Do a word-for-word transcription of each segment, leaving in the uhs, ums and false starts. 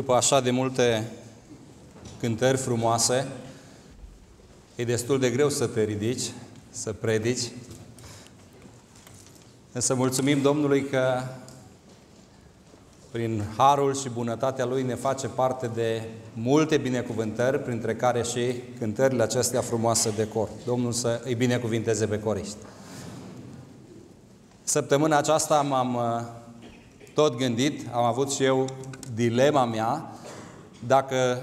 După așa de multe cântări frumoase, e destul de greu să te ridici, să predici. Însă mulțumim Domnului că prin harul și bunătatea Lui ne face parte de multe binecuvântări, printre care și cântările acestea frumoase de cor. Domnul să îi binecuvinteze pe coriști. Săptămâna aceasta m-am tot gândit, am avut și eu dilema mea, dacă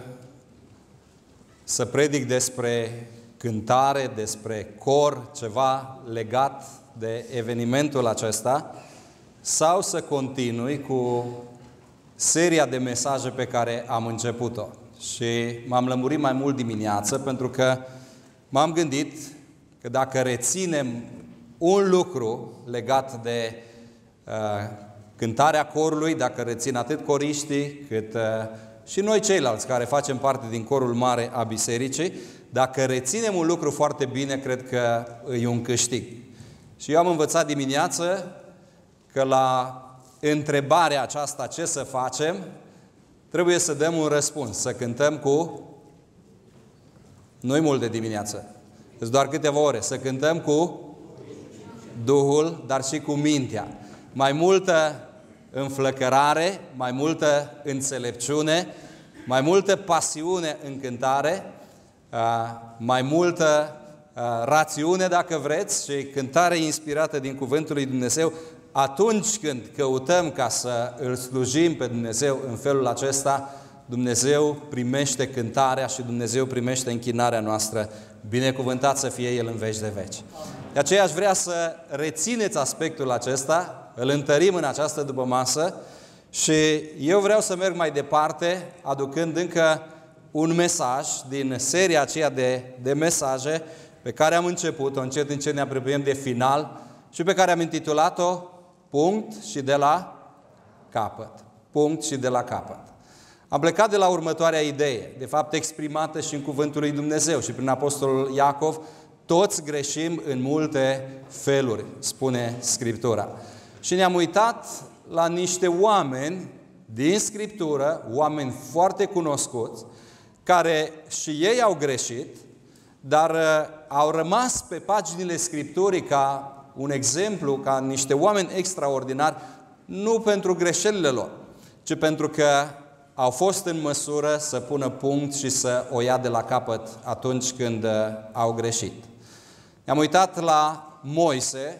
să predic despre cântare, despre cor, ceva legat de evenimentul acesta, sau să continui cu seria de mesaje pe care am început-o. Și m-am lămurit mai mult dimineață, pentru că m-am gândit că dacă reținem un lucru legat de uh, cântarea corului, dacă rețin atât coriștii, cât uh, și noi ceilalți care facem parte din corul mare a bisericii, dacă reținem un lucru foarte bine, cred că e un câștig. Și eu am învățat dimineață că la întrebarea aceasta, ce să facem, trebuie să dăm un răspuns, să cântăm cu, nu-i mult de dimineață, sunt doar câteva ore, să cântăm cu Duhul, dar și cu mintea. Mai multă înflăcărare, mai multă înțelepciune, mai multă pasiune în cântare, mai multă rațiune, dacă vreți, și cântare inspirată din Cuvântul lui Dumnezeu. Atunci când căutăm ca să îl slujim pe Dumnezeu în felul acesta, Dumnezeu primește cântarea și Dumnezeu primește închinarea noastră. Binecuvântat să fie El în veci de veci. De aceea aș vrea să rețineți aspectul acesta, îl întărim în această dupămasă și eu vreau să merg mai departe, aducând încă un mesaj din seria aceea de, de mesaje pe care am început-o, încet încet ne apropiem de final și pe care am intitulat-o Punct și de la capăt. Punct și de la capăt. Am plecat de la următoarea idee, de fapt exprimată și în Cuvântul lui Dumnezeu și prin Apostolul Iacov: toți greșim în multe feluri, spune Scriptura. Și ne-am uitat la niște oameni din Scriptură, oameni foarte cunoscuți, care și ei au greșit, dar uh, au rămas pe paginile Scripturii ca un exemplu, ca niște oameni extraordinari, nu pentru greșelile lor, ci pentru că au fost în măsură să pună punct și să o ia de la capăt atunci când uh, au greșit. Ne-am uitat la Moise,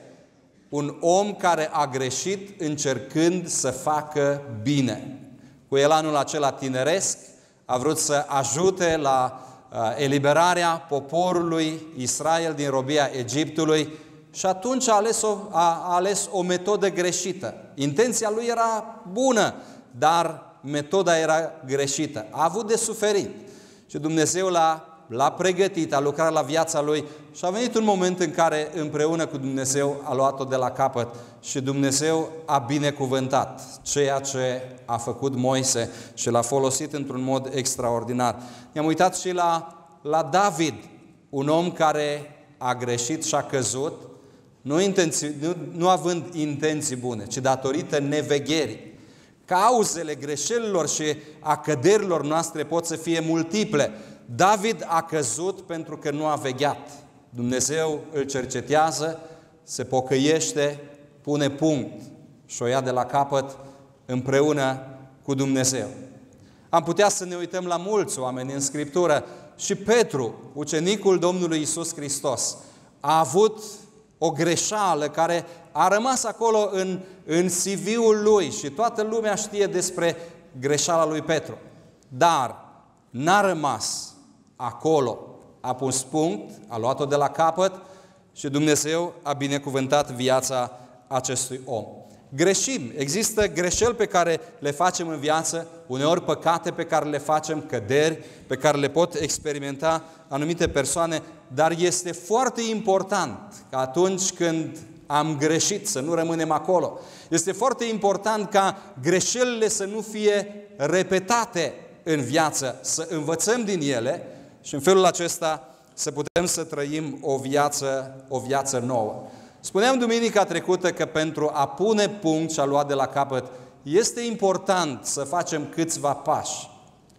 un om care a greșit încercând să facă bine. Cu elanul acela tineresc a vrut să ajute la uh, eliberarea poporului Israel din robia Egiptului și atunci a ales, o, a ales o metodă greșită. Intenția lui era bună, dar metoda era greșită. A avut de suferit și Dumnezeu l-a L-a pregătit, a lucrat la viața lui și a venit un moment în care împreună cu Dumnezeu a luat-o de la capăt și Dumnezeu a binecuvântat ceea ce a făcut Moise și l-a folosit într-un mod extraordinar. Ne-am uitat și la, la David, un om care a greșit și a căzut, nu, intenții, nu, nu având intenții bune, ci datorită nevegherii. Cauzele greșelilor și a căderilor noastre pot să fie multiple. David a căzut pentru că nu a vegheat. Dumnezeu îl cercetează, se pocăiește, pune punct și o ia de la capăt împreună cu Dumnezeu. Am putea să ne uităm la mulți oameni în Scriptură. Și Petru, ucenicul Domnului Iisus Hristos, a avut o greșeală care a rămas acolo în, în C V-ul lui și toată lumea știe despre greșeala lui Petru. Dar n-a rămas acolo. A pus punct, a luat-o de la capăt și Dumnezeu a binecuvântat viața acestui om. Greșim. Există greșeli pe care le facem în viață, uneori păcate pe care le facem, căderi pe care le pot experimenta anumite persoane, dar este foarte important că atunci când am greșit să nu rămânem acolo. Este foarte important ca greșelile să nu fie repetate în viață, să învățăm din ele și în felul acesta să putem să trăim o viață, o viață nouă. Spuneam duminica trecută că pentru a pune punct și a lua de la capăt, este important să facem câțiva pași.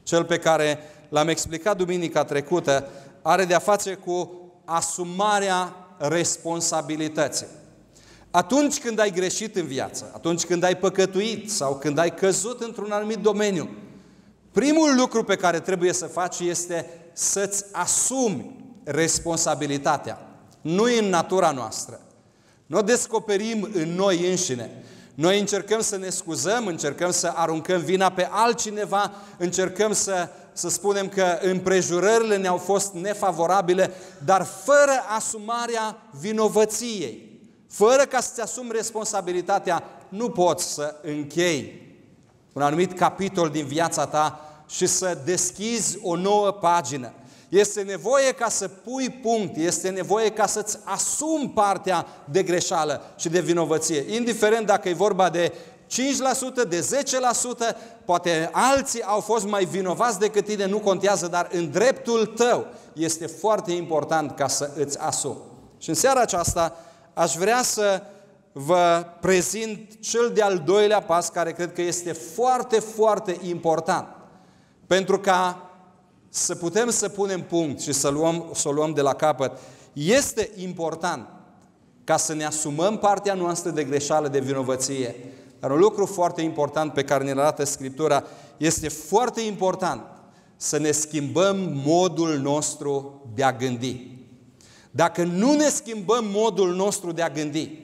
cel pe care l-am explicat duminica trecută, are de-a face cu asumarea responsabilității. Atunci când ai greșit în viață, atunci când ai păcătuit sau când ai căzut într-un anumit domeniu, primul lucru pe care trebuie să faci este să-ți asumi responsabilitatea. Nu e în natura noastră. Nu o descoperim în noi înșine. Noi încercăm să ne scuzăm, încercăm să aruncăm vina pe altcineva, încercăm să, să spunem că împrejurările ne-au fost nefavorabile, dar fără asumarea vinovăției, fără ca să-ți asumi responsabilitatea, nu poți să închei un anumit capitol din viața ta și să deschizi o nouă pagină. Este nevoie ca să pui punct, este nevoie ca să-ți asumi partea de greșeală și de vinovăție. Indiferent dacă e vorba de cinci la sută, de zece la sută, poate alții au fost mai vinovați decât tine, nu contează, dar în dreptul tău este foarte important ca să îți asumi. Și în seara aceasta aș vrea să vă prezint cel de-al doilea pas, care cred că este foarte, foarte important. Pentru ca să putem să punem punct și să, luăm, să o luăm de la capăt, este important ca să ne asumăm partea noastră de greșeală, de vinovăție. Dar un lucru foarte important pe care ne arată Scriptura, este foarte important să ne schimbăm modul nostru de a gândi. Dacă nu ne schimbăm modul nostru de a gândi,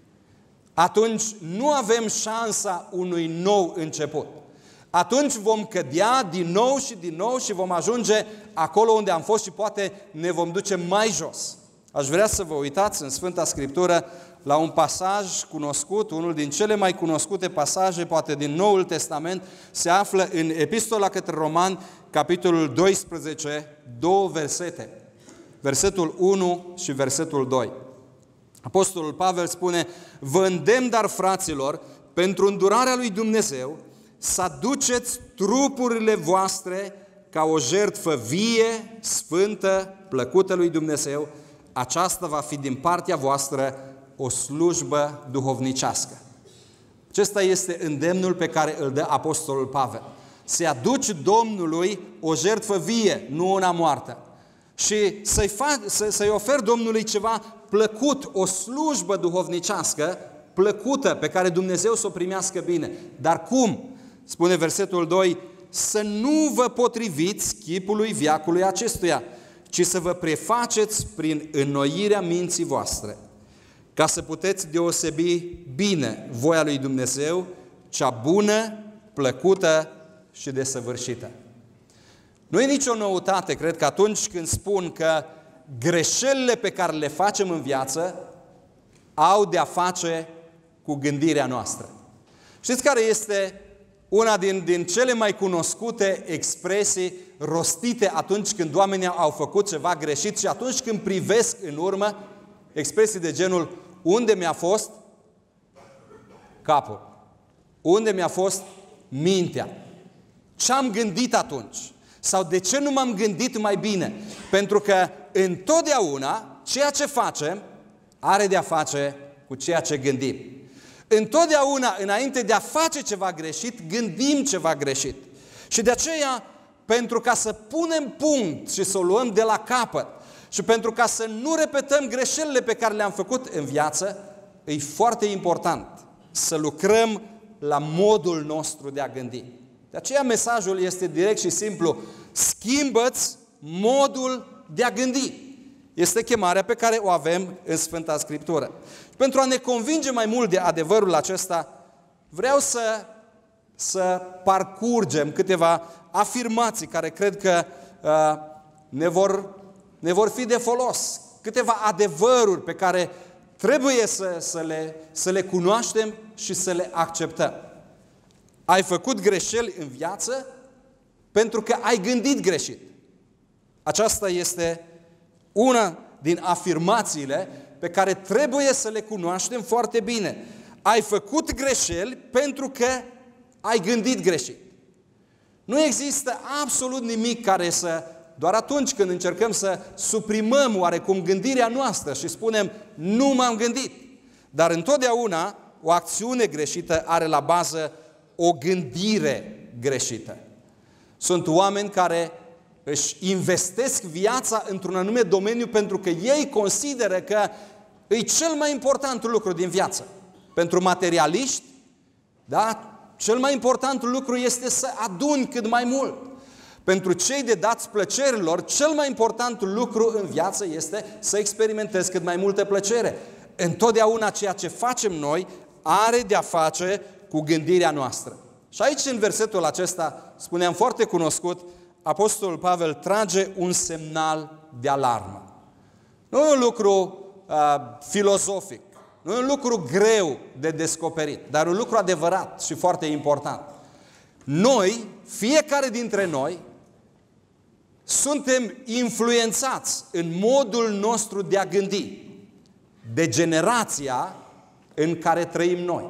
atunci nu avem șansa unui nou început. Atunci vom cădea din nou și din nou și vom ajunge acolo unde am fost și poate ne vom duce mai jos. Aș vrea să vă uitați în Sfânta Scriptură la un pasaj cunoscut, unul din cele mai cunoscute pasaje, poate din Noul Testament, se află în Epistola către Romani, capitolul doisprezece, două versete. Versetul unu și versetul doi. Apostolul Pavel spune: vă îndemn, dar, fraților, pentru îndurarea lui Dumnezeu, să aduceți trupurile voastre ca o jertfă vie, sfântă, plăcută lui Dumnezeu. Aceasta va fi din partea voastră o slujbă duhovnicească. Acesta este îndemnul pe care îl dă Apostolul Pavel. Să aduci Domnului o jertfă vie, nu una moartă. Și să-i, fac, să, să-i oferi Domnului ceva plăcut, o slujbă duhovnicească, plăcută, pe care Dumnezeu să o primească bine. Dar cum? Spune versetul doi, să nu vă potriviți chipului veacului acestuia, ci să vă prefaceți prin înnoirea minții voastre, ca să puteți deosebi bine voia lui Dumnezeu, cea bună, plăcută și desăvârșită. Nu e nicio noutate, cred că atunci când spun că greșelile pe care le facem în viață au de-a face cu gândirea noastră. Știți care este una din, din cele mai cunoscute expresii rostite atunci când oamenii au făcut ceva greșit și atunci când privesc în urmă, expresii de genul: unde mi-a fost capul? Unde mi-a fost mintea? Ce-am gândit atunci? Sau de ce nu m-am gândit mai bine? Pentru că întotdeauna ceea ce facem are de-a face cu ceea ce gândim. Întotdeauna, înainte de a face ceva greșit, gândim ceva greșit. Și de aceea, pentru ca să punem punct și să o luăm de la capăt și pentru ca să nu repetăm greșelile pe care le-am făcut în viață, e foarte important să lucrăm la modul nostru de a gândi. De aceea mesajul este direct și simplu: schimbă-ți modul de a gândi. Este chemarea pe care o avem în Sfânta Scriptură. Pentru a ne convinge mai mult de adevărul acesta, vreau să, să parcurgem câteva afirmații care cred că uh, ne, vor, ne vor fi de folos. Câteva adevăruri pe care trebuie să, să, le, să le cunoaștem și să le acceptăm. Ai făcut greșeli în viață pentru că ai gândit greșit. Aceasta este una din afirmațiile pe care trebuie să le cunoaștem foarte bine. Ai făcut greșeli pentru că ai gândit greșit. Nu există absolut nimic care să, doar atunci când încercăm să suprimăm oarecum gândirea noastră și spunem: nu m-am gândit. Dar întotdeauna o acțiune greșită are la bază o gândire greșită. Sunt oameni care își investesc viața într-un anume domeniu pentru că ei consideră că e cel mai important lucru din viață. Pentru materialiști, da? Cel mai important lucru este să aduni cât mai mult. Pentru cei de dați plăcerilor, cel mai important lucru în viață este să experimentezi cât mai multă plăcere. Întotdeauna ceea ce facem noi are de-a face cu gândirea noastră. Și aici, în versetul acesta, spuneam foarte cunoscut, Apostolul Pavel trage un semnal de alarmă. Nu un lucru uh, filozofic, nu un lucru greu de descoperit, dar un lucru adevărat și foarte important. Noi, fiecare dintre noi, suntem influențați în modul nostru de a gândi de generația în care trăim noi.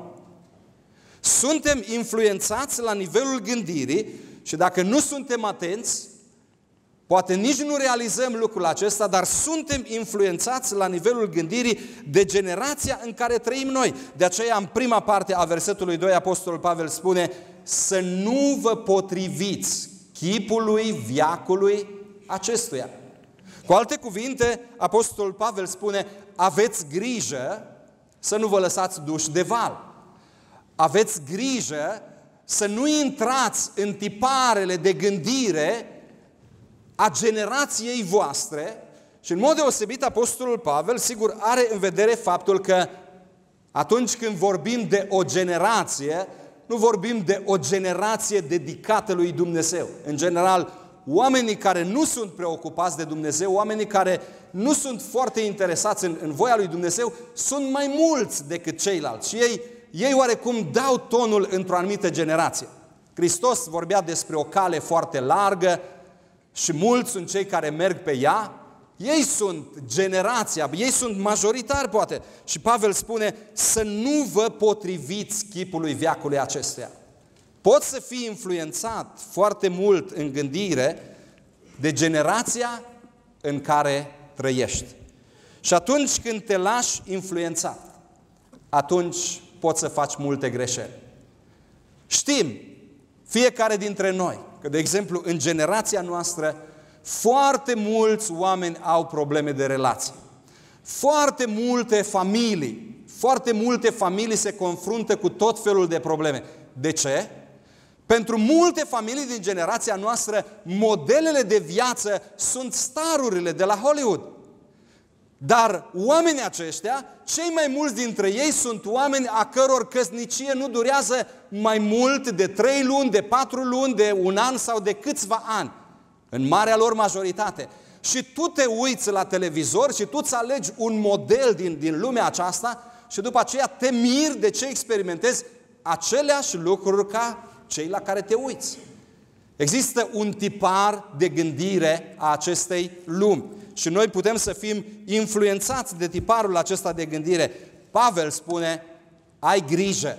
Suntem influențați la nivelul gândirii și dacă nu suntem atenți, poate nici nu realizăm lucrul acesta, dar suntem influențați la nivelul gândirii de generația în care trăim noi. De aceea, în prima parte a versetului doi, Apostolul Pavel spune să nu vă potriviți chipului veacului acestuia. Cu alte cuvinte, Apostolul Pavel spune, aveți grijă să nu vă lăsați duși de val. Aveți grijă să nu intrați în tiparele de gândire a generației voastre și în mod deosebit Apostolul Pavel, sigur, are în vedere faptul că atunci când vorbim de o generație, nu vorbim de o generație dedicată lui Dumnezeu. În general, oamenii care nu sunt preocupați de Dumnezeu, oamenii care nu sunt foarte interesați în, în voia lui Dumnezeu, sunt mai mulți decât ceilalți și ei Ei oarecum dau tonul într-o anumită generație. Hristos vorbea despre o cale foarte largă și mulți sunt cei care merg pe ea. Ei sunt generația, ei sunt majoritari poate. Și Pavel spune să nu vă potriviți chipului veacului acestuia. Poți să fii influențat foarte mult în gândire de generația în care trăiești. Și atunci când te lași influențat, atunci poți să faci multe greșeli. Știm, fiecare dintre noi, că de exemplu în generația noastră foarte mulți oameni au probleme de relații. Foarte multe familii, foarte multe familii se confruntă cu tot felul de probleme. De ce? Pentru multe familii din generația noastră, modelele de viață sunt starurile de la Hollywood. Dar oamenii aceștia, cei mai mulți dintre ei sunt oameni a căror căsnicie nu durează mai mult de trei luni, de patru luni, de un an sau de câțiva ani. În marea lor majoritate. Și tu te uiți la televizor și tu îți alegi un model din, din lumea aceasta și după aceea te miri de ce experimentezi aceleași lucruri ca cei la care te uiți. Există un tipar de gândire a acestei lumi. Și noi putem să fim influențați de tiparul acesta de gândire. Pavel spune, ai grijă.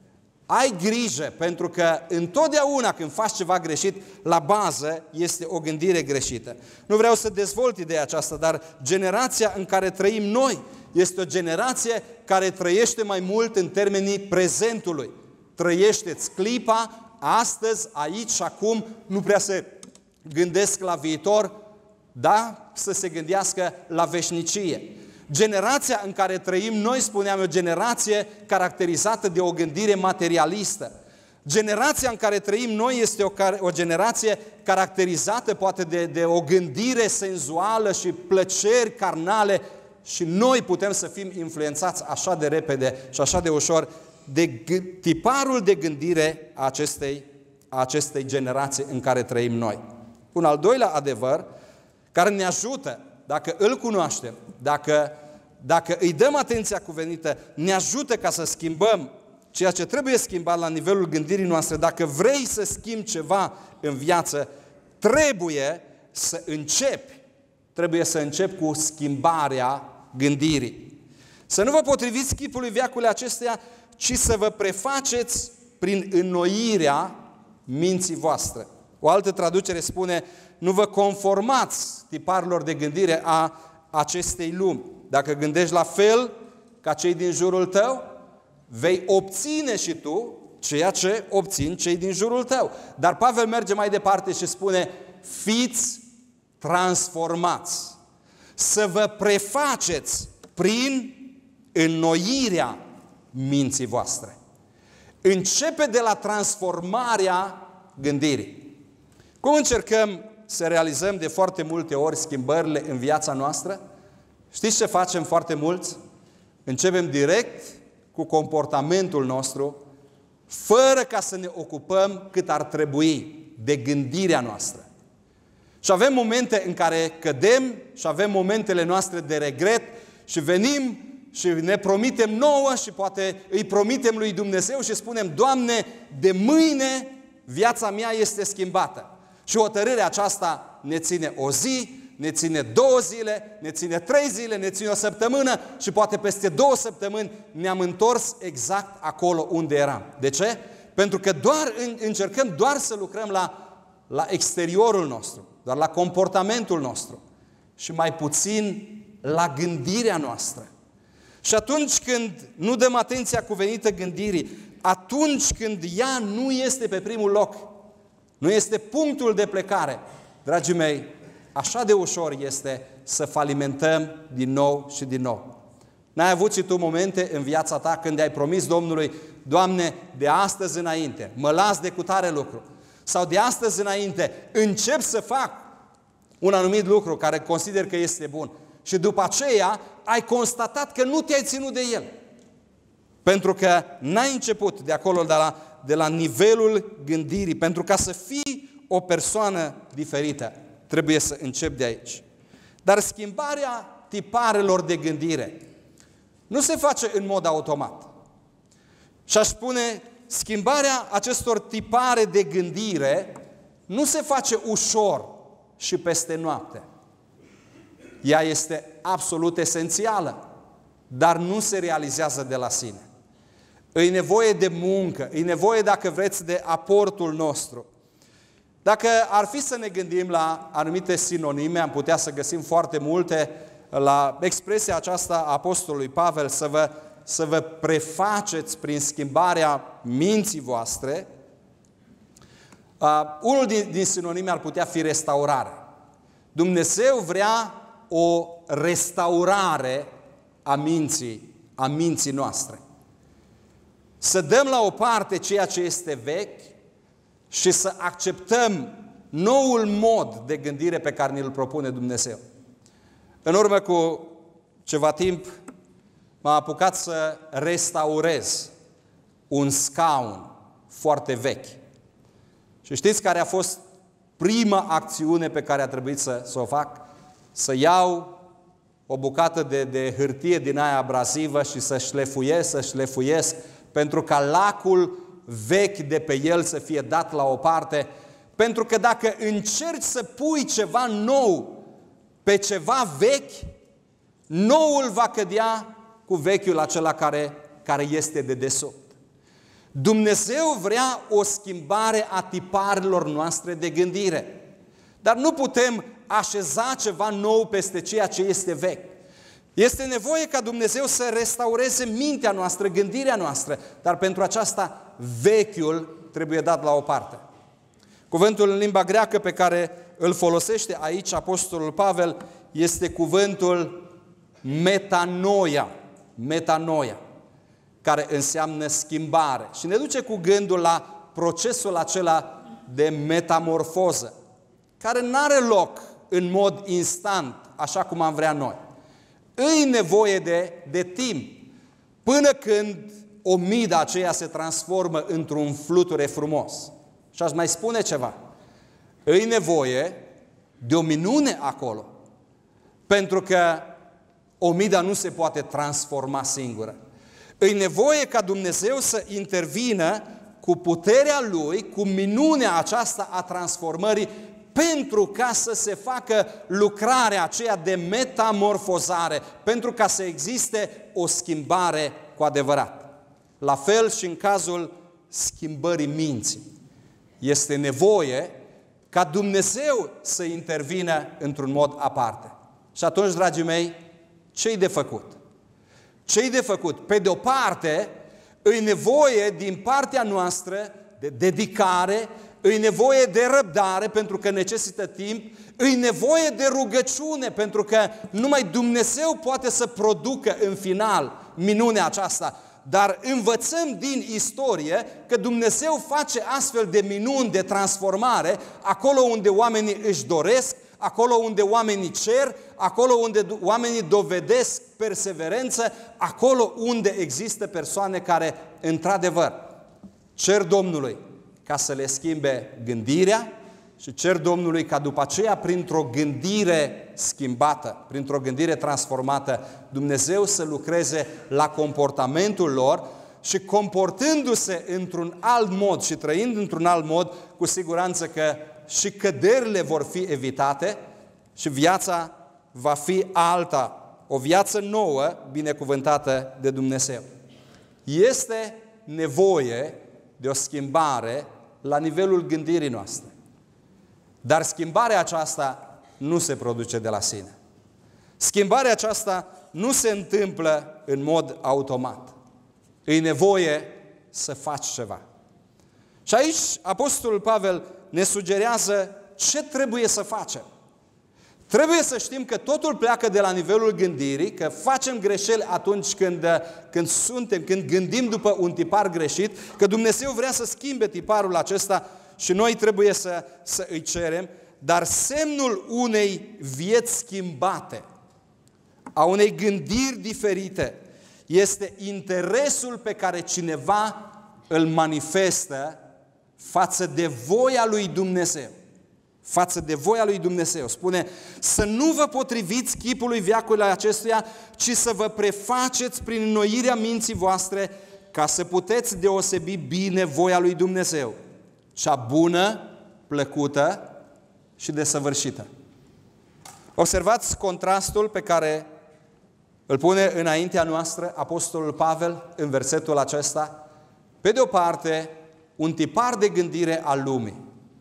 Ai grijă, pentru că întotdeauna când faci ceva greșit, la bază este o gândire greșită. Nu vreau să dezvolt ideea aceasta, dar generația în care trăim noi este o generație care trăiește mai mult în termenii prezentului. Trăiește-ți clipa, astăzi, aici și acum, nu prea se gândesc la viitor, da? Să se gândească la veșnicie. Generația în care trăim noi, spuneam, e o generație caracterizată de o gândire materialistă. Generația în care trăim noi este o, o generație caracterizată poate de, de o gândire senzuală și plăceri carnale și noi putem să fim influențați așa de repede și așa de ușor de tiparul de gândire a acestei, a acestei generații în care trăim noi. Un al doilea adevăr care ne ajută, dacă îl cunoaștem, dacă, dacă îi dăm atenția cuvenită, ne ajută ca să schimbăm ceea ce trebuie schimbat la nivelul gândirii noastre. Dacă vrei să schimbi ceva în viață, trebuie să începi. Trebuie să începi cu schimbarea gândirii. Să nu vă potriviți chipului veacului acesteia, ci să vă prefaceți prin înnoirea minții voastre. O altă traducere spune, nu vă conformați tiparilor de gândire a acestei lumi. Dacă gândești la fel ca cei din jurul tău, vei obține și tu ceea ce obțin cei din jurul tău. Dar Pavel merge mai departe și spune, fiți transformați, să vă prefaceți prin înnoirea minții voastre. Începe de la transformarea gândirii. Cum încercăm să realizăm de foarte multe ori schimbările în viața noastră? Știți ce facem foarte mulți? Începem direct cu comportamentul nostru, fără ca să ne ocupăm cât ar trebui de gândirea noastră. Și avem momente în care cădem și avem momentele noastre de regret și venim și ne promitem nouă și poate îi promitem lui Dumnezeu și spunem, Doamne, de mâine viața mea este schimbată. Și hotărârea aceasta ne ține o zi, ne ține două zile, ne ține trei zile, ne ține o săptămână și poate peste două săptămâni ne-am întors exact acolo unde eram. De ce? Pentru că doar încercăm doar să lucrăm la, la exteriorul nostru, doar la comportamentul nostru și mai puțin la gândirea noastră. Și atunci când nu dăm atenția cuvenită gândirii, atunci când ea nu este pe primul loc, nu este punctul de plecare, dragii mei, așa de ușor este să falimentăm din nou și din nou. N-ai avut și tu momente în viața ta când ai promis Domnului, Doamne, de astăzi înainte, mă las de cutare lucru. Sau de astăzi înainte, încep să fac un anumit lucru care consider că este bun. Și după aceea ai constatat că nu te-ai ținut de el. Pentru că n-ai început de acolo, de la, de la nivelul gândirii. Pentru ca să fii o persoană diferită, trebuie să începi de aici. Dar schimbarea tiparelor de gândire nu se face în mod automat. Și aș spune, schimbarea acestor tipare de gândire nu se face ușor și peste noapte. Ea este absolut esențială, dar nu se realizează de la sine. E nevoie de muncă, e nevoie, dacă vreți, de aportul nostru. Dacă ar fi să ne gândim la anumite sinonime, am putea să găsim foarte multe la expresia aceasta a apostolului Pavel, să vă, să vă prefaceți prin schimbarea minții voastre. Uh, unul din, din sinonime ar putea fi restaurare. Dumnezeu vrea o restaurare a minții, a minții noastre. Să dăm la o parte ceea ce este vechi și să acceptăm noul mod de gândire pe care ne-l propune Dumnezeu. În urmă cu ceva timp m-am apucat să restaurez un scaun foarte vechi. Și știți care a fost prima acțiune pe care a trebuit să, să o fac? Să iau o bucată de, de hârtie din aia abrazivă și să șlefuiesc, să șlefuiesc, pentru ca lacul vechi de pe el să fie dat la o parte. Pentru că dacă încerci să pui ceva nou pe ceva vechi, noul va cădea cu vechiul acela care, care este de desubt. Dumnezeu vrea o schimbare a tiparelor noastre de gândire. Dar nu putem așeza ceva nou peste ceea ce este vechi. Este nevoie ca Dumnezeu să restaureze mintea noastră, gândirea noastră, dar pentru aceasta vechiul trebuie dat la o parte. Cuvântul în limba greacă pe care îl folosește aici apostolul Pavel este cuvântul metanoia, metanoia, care înseamnă schimbare. Și ne duce cu gândul la procesul acela de metamorfoză, care nu are loc în mod instant, așa cum am vrea noi. Îi nevoie de, de timp, până când omida aceea se transformă într-un fluture frumos. Și aș mai spune ceva. Îi nevoie de o minune acolo, pentru că omida nu se poate transforma singură. Îi nevoie ca Dumnezeu să intervină cu puterea Lui, cu minunea aceasta a transformării, pentru ca să se facă lucrarea aceea de metamorfozare, pentru ca să existe o schimbare cu adevărat. La fel și în cazul schimbării minții. Este nevoie ca Dumnezeu să intervină într-un mod aparte. Și atunci, dragii mei, ce-i de făcut? Ce-i de făcut? Pe de o parte, e nevoie din partea noastră de dedicare, e nevoie de răbdare pentru că necesită timp, e nevoie de rugăciune pentru că numai Dumnezeu poate să producă în final minunea aceasta. Dar învățăm din istorie că Dumnezeu face astfel de minuni de transformare acolo unde oamenii își doresc, acolo unde oamenii cer, acolo unde oamenii dovedesc perseverență, acolo unde există persoane care, într-adevăr, cer Domnului ca să le schimbe gândirea și cer Domnului ca după aceea, printr-o gândire schimbată, printr-o gândire transformată, Dumnezeu să lucreze la comportamentul lor și comportându-se într-un alt mod și trăind într-un alt mod, cu siguranță că și căderile vor fi evitate și viața va fi alta, o viață nouă, binecuvântată de Dumnezeu. Este nevoie de o schimbare la nivelul gândirii noastre. Dar schimbarea aceasta nu se produce de la sine. Schimbarea aceasta nu se întâmplă în mod automat. E nevoie să faci ceva. Și aici Apostolul Pavel ne sugerează ce trebuie să facem. Trebuie să știm că totul pleacă de la nivelul gândirii, că facem greșeli atunci când, când suntem, când gândim după un tipar greșit, că Dumnezeu vrea să schimbe tiparul acesta și noi trebuie să, să îi cerem, dar semnul unei vieți schimbate, a unei gândiri diferite, este interesul pe care cineva îl manifestă față de voia lui Dumnezeu. Față de voia lui Dumnezeu. Spune, să nu vă potriviți chipului veacului acestuia, ci să vă prefaceți prin înnoirea minții voastre, ca să puteți deosebi bine voia lui Dumnezeu, cea bună, plăcută și desăvârșită. Observați contrastul pe care îl pune înaintea noastră Apostolul Pavel în versetul acesta. Pe de o parte, un tipar de gândire al lumii.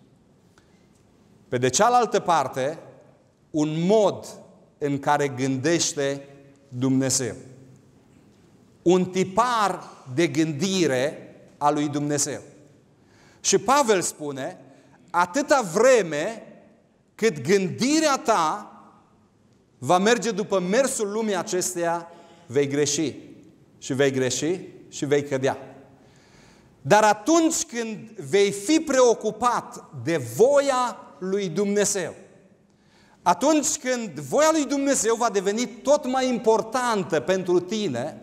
Pe de cealaltă parte, un mod în care gândește Dumnezeu. Un tipar de gândire a lui Dumnezeu. Și Pavel spune, atâta vreme cât gândirea ta va merge după mersul lumii acesteia, vei greși. Și vei greși și vei cădea. Dar atunci când vei fi preocupat de voia lui Dumnezeu, atunci când voia lui Dumnezeu va deveni tot mai importantă pentru tine,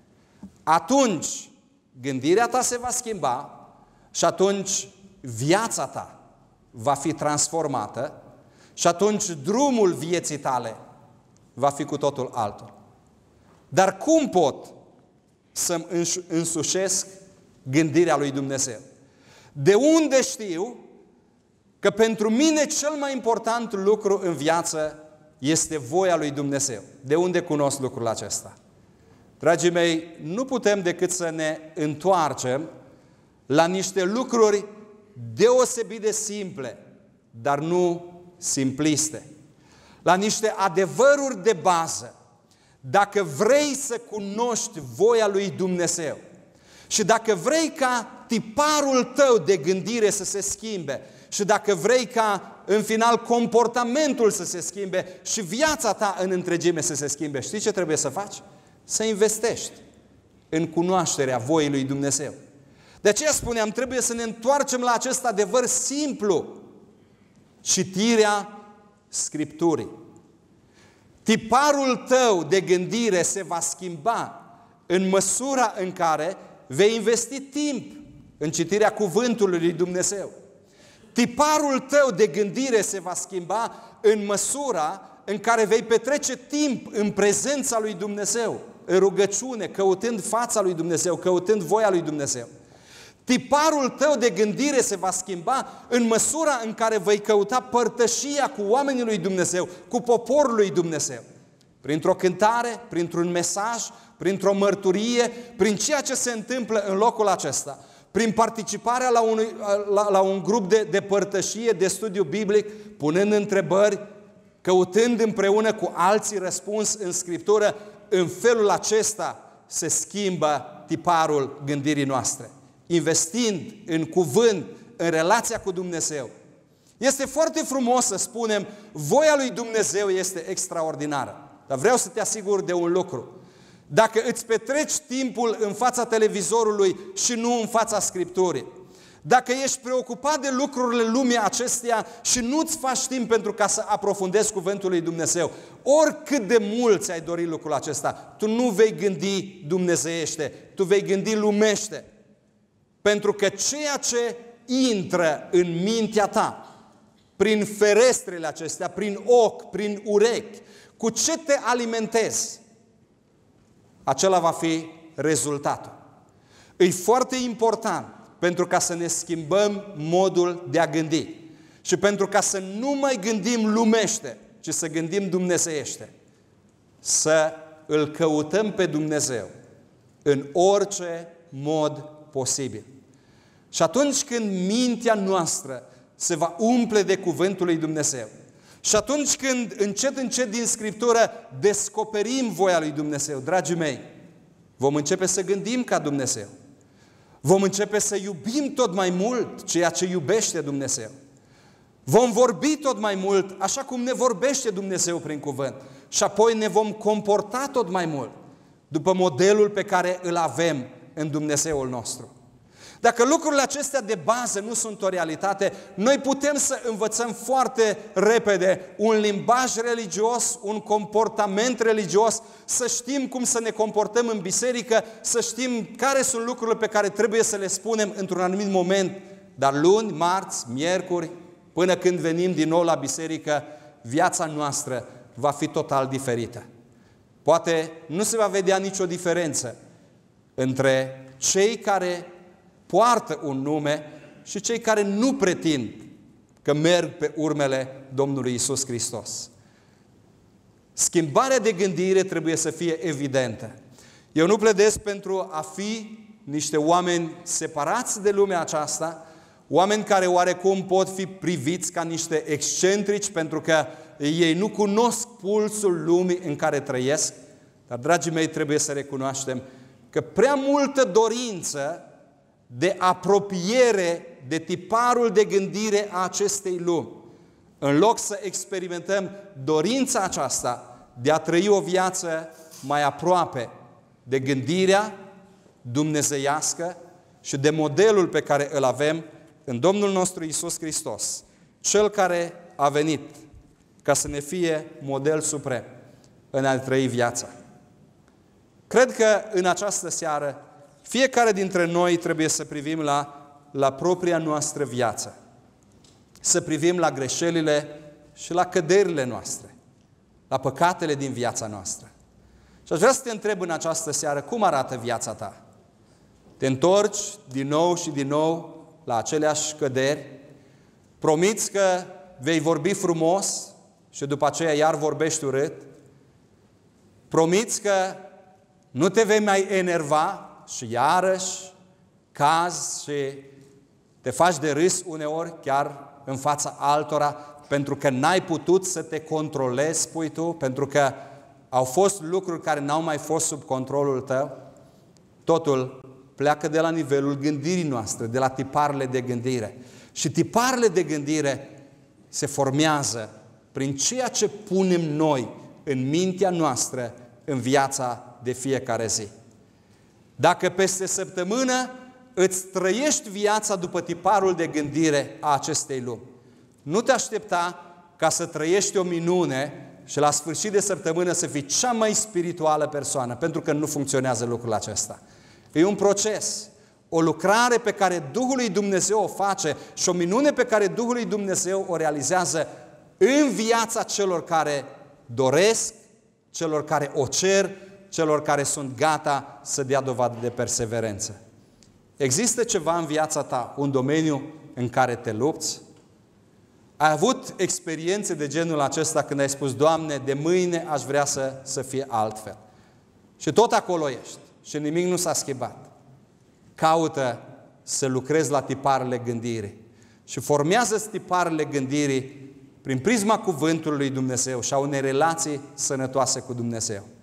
atunci gândirea ta se va schimba și atunci viața ta va fi transformată și atunci drumul vieții tale va fi cu totul altul. Dar cum pot să-mi însușesc gândirea lui Dumnezeu? De unde știu că pentru mine cel mai important lucru în viață este voia lui Dumnezeu? De unde cunosc lucrul acesta? Dragii mei, nu putem decât să ne întoarcem la niște lucruri deosebit de simple, dar nu simpliste. La niște adevăruri de bază. Dacă vrei să cunoști voia lui Dumnezeu și dacă vrei ca tiparul tău de gândire să se schimbe și dacă vrei ca în final comportamentul să se schimbe și viața ta în întregime să se schimbe, știi ce trebuie să faci? Să investești în cunoașterea voii lui Dumnezeu. De aceea spuneam, trebuie să ne întoarcem la acest adevăr simplu. Citirea Scripturii. Tiparul tău de gândire se va schimba în măsura în care vei investi timp în citirea cuvântului lui Dumnezeu. Tiparul tău de gândire se va schimba în măsura în care vei petrece timp în prezența lui Dumnezeu, în rugăciune, căutând fața lui Dumnezeu, căutând voia lui Dumnezeu. Tiparul tău de gândire se va schimba în măsura în care vei căuta părtășia cu oamenii lui Dumnezeu, cu poporul lui Dumnezeu. Printr-o cântare, printr-un mesaj, printr-o mărturie, prin ceea ce se întâmplă în locul acesta, prin participarea la un, la, la un grup de, de părtășie, de studiu biblic, punând întrebări, căutând împreună cu alții răspuns în Scriptură, în felul acesta se schimbă tiparul gândirii noastre. Investind în cuvânt, în relația cu Dumnezeu. Este foarte frumos să spunem, voia lui Dumnezeu este extraordinară. Dar vreau să te asigur de un lucru. Dacă îți petreci timpul în fața televizorului și nu în fața Scripturii, dacă ești preocupat de lucrurile lumii acesteia și nu-ți faci timp pentru ca să aprofundezi cuvântul lui Dumnezeu, oricât de mult ți-ai dori lucrul acesta, tu nu vei gândi dumnezeiește, tu vei gândi lumește. Pentru că ceea ce intră în mintea ta, prin ferestrele acestea, prin ochi, prin urechi, cu ce te alimentezi, acela va fi rezultatul. E foarte important pentru ca să ne schimbăm modul de a gândi și pentru ca să nu mai gândim lumește, ci să gândim dumnezeiește. Să îl căutăm pe Dumnezeu în orice mod posibil. Și atunci când mintea noastră se va umple de cuvântul lui Dumnezeu și atunci când încet, încet din Scriptură descoperim voia lui Dumnezeu, dragii mei, vom începe să gândim ca Dumnezeu. Vom începe să iubim tot mai mult ceea ce iubește Dumnezeu. Vom vorbi tot mai mult așa cum ne vorbește Dumnezeu prin cuvânt. Și apoi ne vom comporta tot mai mult după modelul pe care îl avem în Dumnezeul nostru. Dacă lucrurile acestea de bază nu sunt o realitate, noi putem să învățăm foarte repede un limbaj religios, un comportament religios, să știm cum să ne comportăm în biserică, să știm care sunt lucrurile pe care trebuie să le spunem într-un anumit moment, dar luni, marți, miercuri, până când venim din nou la biserică, viața noastră va fi total diferită. Poate nu se va vedea nicio diferență între cei care poartă un nume și cei care nu pretind că merg pe urmele Domnului Iisus Hristos. Schimbarea de gândire trebuie să fie evidentă. Eu nu pledez pentru a fi niște oameni separați de lumea aceasta, oameni care oarecum pot fi priviți ca niște excentrici pentru că ei nu cunosc pulsul lumii în care trăiesc, dar, dragii mei, trebuie să recunoaștem că prea multă dorință de apropiere de tiparul de gândire a acestei lumi, în loc să experimentăm dorința aceasta de a trăi o viață mai aproape de gândirea dumnezeiască și de modelul pe care îl avem în Domnul nostru Iisus Hristos, Cel care a venit ca să ne fie model suprem în a trăi viața. Cred că în această seară fiecare dintre noi trebuie să privim la, la propria noastră viață. Să privim la greșelile și la căderile noastre, la păcatele din viața noastră. Și aș vrea să te întreb în această seară, cum arată viața ta? Te întorci din nou și din nou la aceleași căderi? Promiți că vei vorbi frumos și după aceea iar vorbești urât? Promiți că nu te vei mai enerva și iarăși cazi și te faci de râs uneori chiar în fața altora pentru că n-ai putut să te controlezi, spui tu, pentru că au fost lucruri care n-au mai fost sub controlul tău? Totul pleacă de la nivelul gândirii noastre, de la tiparele de gândire. Și tiparele de gândire se formează prin ceea ce punem noi în mintea noastră în viața de fiecare zi. Dacă peste săptămână îți trăiești viața după tiparul de gândire a acestei lumi, nu te aștepta ca să trăiești o minune și la sfârșit de săptămână să fii cea mai spirituală persoană, pentru că nu funcționează lucrul acesta. E un proces, o lucrare pe care Duhul lui Dumnezeu o face și o minune pe care Duhul lui Dumnezeu o realizează în viața celor care doresc, celor care o cer, celor care sunt gata să dea dovadă de perseverență. Există ceva în viața ta, un domeniu în care te lupți? Ai avut experiențe de genul acesta când ai spus, Doamne, de mâine aș vrea să, să fie altfel. Și tot acolo ești și nimic nu s-a schimbat. Caută să lucrezi la tiparele gândirii și formează tiparele gândirii prin prisma cuvântului lui Dumnezeu și a unei relații sănătoase cu Dumnezeu.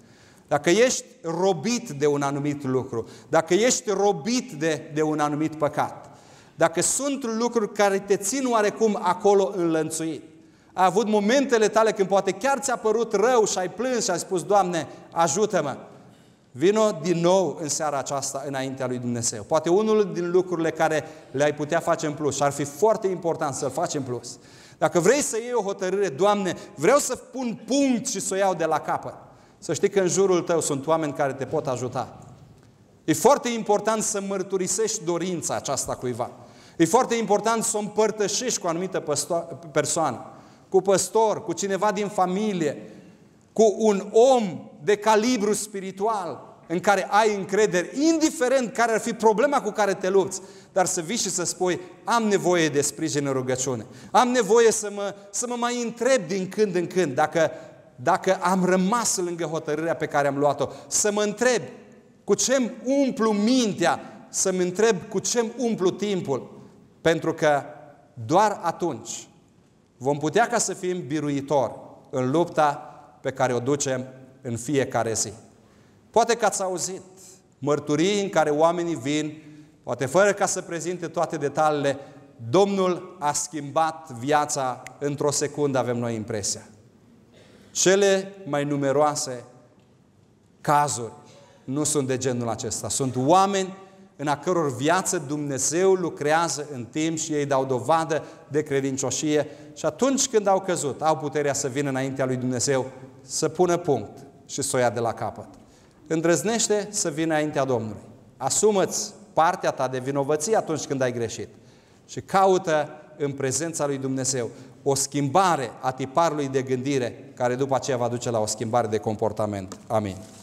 dacă ești robit de un anumit lucru, dacă ești robit de, de un anumit păcat, dacă sunt lucruri care te țin oarecum acolo înlănțuit, ai avut momentele tale când poate chiar ți-a părut rău și ai plâns și ai spus, Doamne, ajută-mă. Vino din nou în seara aceasta înaintea lui Dumnezeu. Poate unul din lucrurile care le-ai putea face în plus și ar fi foarte important să-l faci în plus. Dacă vrei să iei o hotărâre, Doamne, vreau să pun punct și să o iau de la capăt. Să știi că în jurul tău sunt oameni care te pot ajuta. E foarte important să mărturisești dorința aceasta cuiva. E foarte important să o împărtășești cu o anumită persoană, cu păstor, cu cineva din familie, cu un om de calibru spiritual în care ai încredere, indiferent care ar fi problema cu care te lupți, dar să vii și să spui, am nevoie de sprijin în rugăciune, am nevoie să mă, să mă mai întreb din când în când dacă, dacă am rămas lângă hotărârea pe care am luat-o, să mă întreb cu ce-mi umplu mintea, să-mi întreb cu ce-mi umplu timpul, pentru că doar atunci vom putea ca să fim biruitori în lupta pe care o ducem în fiecare zi. Poate că ați auzit mărturii în care oamenii vin, poate fără ca să prezinte toate detaliile, Domnul a schimbat viața într-o secundă, avem noi impresia. Cele mai numeroase cazuri nu sunt de genul acesta. Sunt oameni în a căror viață Dumnezeu lucrează în timp și ei dau dovadă de credincioșie și atunci când au căzut, au puterea să vină înaintea lui Dumnezeu să pună punct și să o ia de la capăt. Îndrăznește să vină înaintea Domnului. Asumă-ți partea ta de vinovăție atunci când ai greșit și caută în prezența lui Dumnezeu o schimbare a tiparului de gândire care după aceea va duce la o schimbare de comportament. Amin.